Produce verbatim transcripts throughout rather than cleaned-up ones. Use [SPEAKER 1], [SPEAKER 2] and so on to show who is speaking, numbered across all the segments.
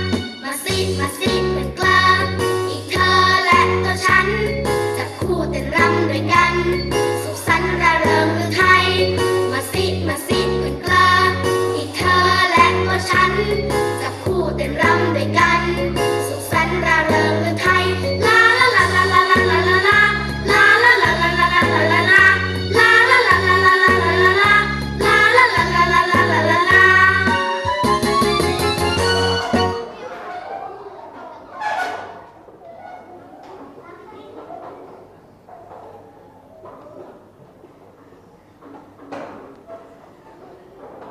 [SPEAKER 1] มาสิมาสิเพื่อนกล้าอีกเธอและตัวฉันจับคู่เต้นรำด้วยกันสุขสันต์ร่าเริงเมืองไทยมาสิมาสิเพื่อนกล้า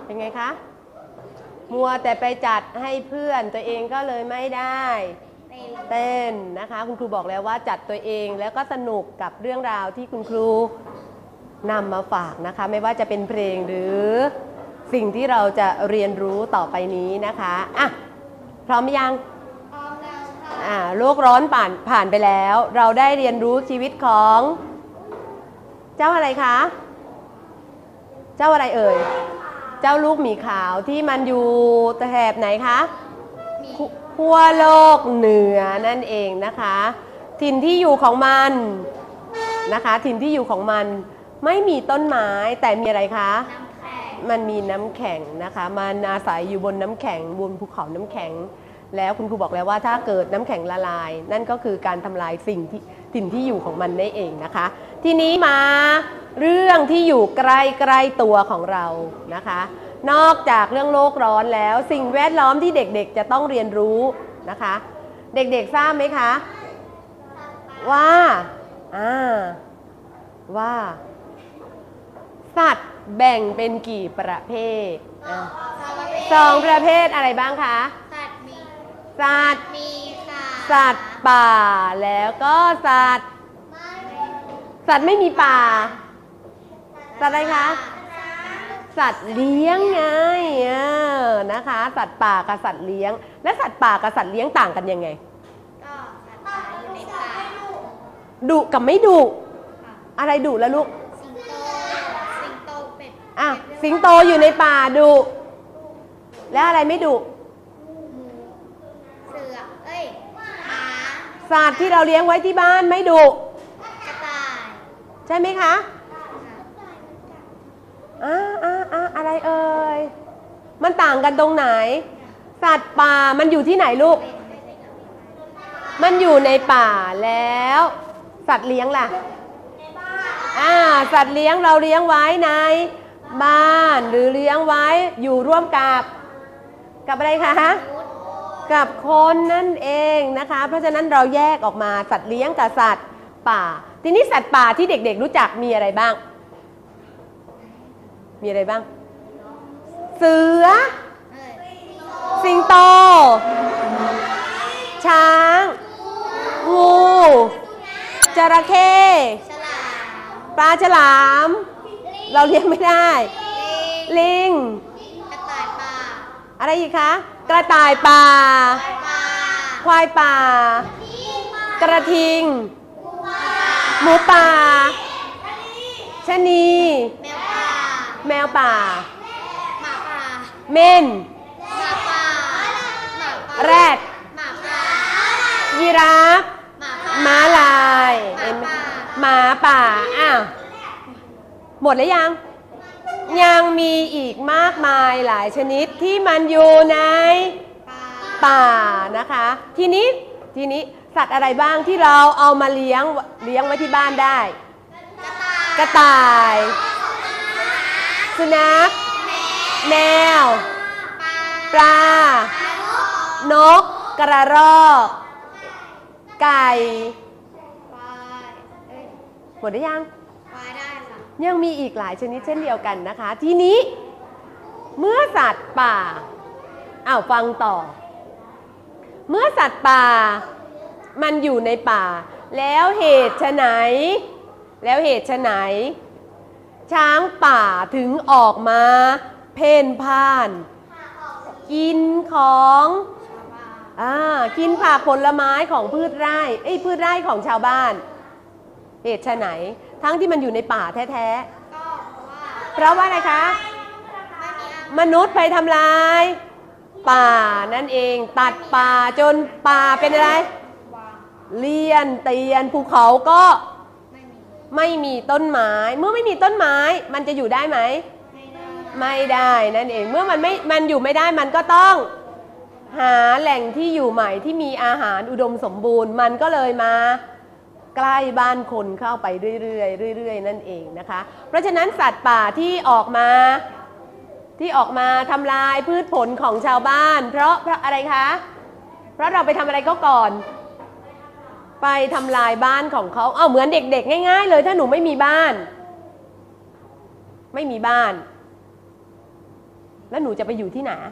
[SPEAKER 2] เป็นไงคะมัวแต่ไปจัดให้เพื่อนตัวเองก็เลยไม่ได้เต้นนะคะคุณครูบอกแล้วว่าจัดตัวเองแล้วก็สนุกกับเรื่องราวที่คุณครูนำมาฝากนะคะไม่ว่าจะเป็นเพลงหรือสิ่งที่เราจะเรียนรู้ต่อไปนี้นะคะอ่ะพร้อมยังพร้อมแล้วค่ะอ่าโลกร้อนผ่านผ่านไปแล้วเราได้เรียนรู้ชีวิตของเจ้าอะไรคะเจ้าอะไรเอ่ยเจ้าลูกหมีขาวที่มันอยู่แถบไหนคะขั้วโลกเหนือนั่นเองนะคะถิ่นที่อยู่ของมันนะคะถิ่นที่อยู่ของมันไม่มีต้นไม้แต่มีอะไรคะมันมีน้ำแข็งนะคะมันอาศัยอยู่บนน้ำแข็งบนภูเขาน้ำแข็งแล้วคุณครูบอกแล้วว่าถ้าเกิดน้ำแข็งละลายนั่นก็คือการทำลายสิ่งที่ถิ่นที่อยู่ของมันได้เองนะคะทีนี้มาเรื่องที่อยู่ใกล้ใกล้ตัวของเรานะคะนอกจากเรื่องโลกร้อนแล้วสิ่งแวดล้อมที่เด็กๆจะต้องเรียนรู้นะคะเด็กๆทราบไหมคะว่าอ่าว่าสัตว์แบ่งเป็นกี่ประเภทสองประเภทอะไรบ้างคะสัตว์มีสัตว์มีสัตว์ป่าแล้วก็สัตว์สัตว์ไม่มีป่าสัตว์อะไรคะสัตว์เลี้ยงไงนะคะสัตว์ป่ากับสัตว์เลี้ยงและสัตว์ป่ากับสัตว์เลี้ยงต่างกันยังไงก็สัตว์ป่าอยู่ในป่าดุกับไม่ดุอะไรดุแล้วลูกสิงโตสิงโตเป็ดอ่ะสิงโตอยู่ในป่าดุแล้วอะไรไม่ดุเสือเอ้ยหมาสัตว์ที่เราเลี้ยงไว้ที่บ้านไม่ดุกระต่ายใช่ไหมคะอ่าอ่าอ่าอะไรเอ่ยมันต่างกันตรงไหนสัตว์ป่ามันอยู่ที่ไหนลูกมันอยู่ในป่าแล้วสัตว์เลี้ยงล่ะอ่าสัตว์เลี้ยงเราเลี้ยงไว้ในบ้านหรือเลี้ยงไว้อยู่ร่วมกับกับอะไรคะกับคนนั่นเองนะคะเพราะฉะนั้นเราแยกออกมาสัตว์เลี้ยงกับสัตว์ป่าทีนี้สัตว์ป่าที่เด็กๆรู้จักมีอะไรบ้างมีอะไรบ้างเสือสิงโตช้างงูจระเข้ปลาฉลามเราเลี้ยงไม่ได้ลิงกระต่ายป่าอะไรอีกคะกระต่ายป่าควายป่ากระทิงหมูป่าชะนีแมวป่าหมาป่าเม่นหมาป่าแรดยีราฟม้าลายหมาป่าอ้าวหมดแล้วยังยังมีอีกมากมายหลายชนิดที่มันอยู่ในป่านะคะทีนี้ทีนี้สัตว์อะไรบ้างที่เราเอามาเลี้ยงเลี้ยงไว้ที่บ้านได้กระต่ายสุนัขแมวปลานกกระรอกไก่หมดหรือยังยังมีอีกหลายชนิดเช่นเดียวกันนะคะทีนี้เมื่อสัตว์ป่าอ้าวฟังต่อเมื่อสัตว์ป่ามันอยู่ในป่าแล้วเหตุไฉนแล้วเหตุไฉนช้างป่าถึงออกมาเพ่นพ่านกินของอ่ากินผักผลไม้ของพืชไร่ไอ้พืชไร่ของชาวบ้านเหตุไฉนทั้งที่มันอยู่ในป่าแท้ๆเพราะว่าอะไรคะมนุษย์ไปทำลายป่านั่นเองตัดป่าจนป่าเป็นอะไรเลี่ยนเตียนภูเขาก็ไม่มีต้นไม้เมื่อไม่มีต้นไม้มันจะอยู่ได้ไหมไม่ได้นั่นเองเมื่อมันไม่มันอยู่ไม่ได้มันก็ต้องหาแหล่งที่อยู่ใหม่ที่มีอาหารอุดมสมบูรณ์มันก็เลยมาใกล้บ้านคนเข้าไปเรื่อยๆเรื่อยๆนั่นเองนะคะเพราะฉะนั้นสัตว์ป่าที่ออกมาที่ออกมาทำลายพืชผลของชาวบ้านเพราะเพราะอะไรคะเพราะเราไปทำอะไรเขาก่อนไปทำลายบ้านของเขาเอาเหมือนเด็กๆง่ายๆเลยถ้าหนูไม่มีบ้านไม่มีบ้านแล้วหนูจะไปอยู่ที่ไหน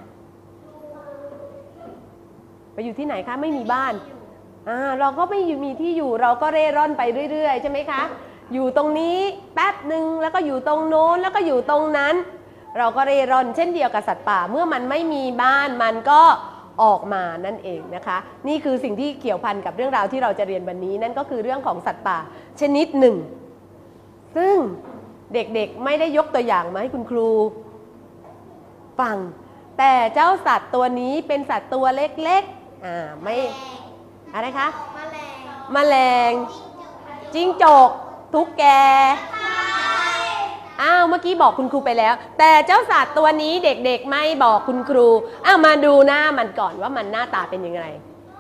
[SPEAKER 2] ไปอยู่ที่ไหนคะไม่มีบ้านอ่าเราก็ไม่มีที่อยู่เราก็เร่ร่อนไปเรื่อยๆใช่ไหมคะอยู่ตรงนี้แป๊บหนึ่งแล้วก็อยู่ตรงโน้นแล้วก็อยู่ตรงนั้นเราก็เร่ร่อนเช่นเดียวกับสัตว์ป่าเมื่อมันไม่มีบ้านมันก็ออกมานั่นเองนะคะนี่คือสิ่งที่เกี่ยวพันกับเรื่องราวที่เราจะเรียนวันนี้นั่นก็คือเรื่องของสัตว์ป่าชนิดหนึ่งซึ่งเด็กๆไม่ได้ยกตัวอย่างมาให้คุณครูฟังแต่เจ้าสัตว์ตัวนี้เป็นสัตว์ตัวเล็กๆอ่าไม่อะไรคะแมลงจิ้งจกตุ๊กแกอ้าวเมื่อกี้บอกคุณครูไปแล้วแต่เจ้าสัตว์ตัวนี้เด็กๆไม่บอกคุณครูอ้าวมาดูหน้ามันก่อนว่ามันหน้าตาเป็นยังไง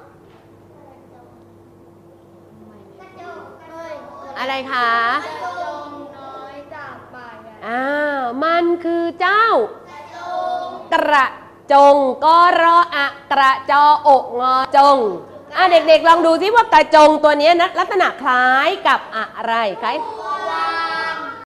[SPEAKER 2] อะไรคะอ้าวมันคือเจ้ากระจงกรออะกระจออกงอจงอ่ะเด็กๆลองดูซิว่ากระจงตัวนี้นะลักษณะคล้ายกับอะไรคล้าย